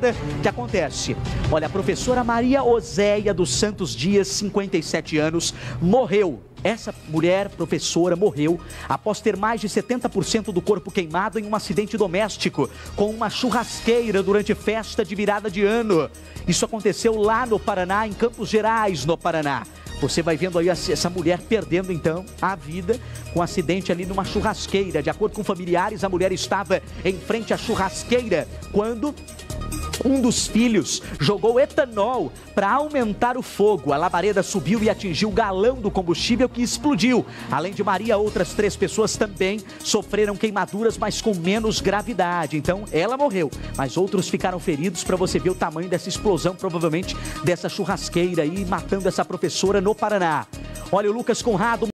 que acontece? Olha, a professora Maria Oséia dos Santos Dias, 57 anos, morreu. Essa mulher, professora, morreu após ter mais de 70% do corpo queimado em um acidente doméstico com uma churrasqueira durante festa de virada de ano. Isso aconteceu lá no Paraná, em Campos Gerais, no Paraná. Você vai vendo aí essa mulher perdendo, então, a vida com um acidente ali numa churrasqueira. De acordo com familiares, a mulher estava em frente à churrasqueira quando um dos filhos jogou etanol para aumentar o fogo. A labareda subiu e atingiu o galão do combustível, que explodiu. Além de Maria, outras 3 pessoas também sofreram queimaduras, mas com menos gravidade. Então, ela morreu, mas outros ficaram feridos, para você ver o tamanho dessa explosão, provavelmente dessa churrasqueira aí, matando essa professora no Paraná. Olha, o Lucas Conrado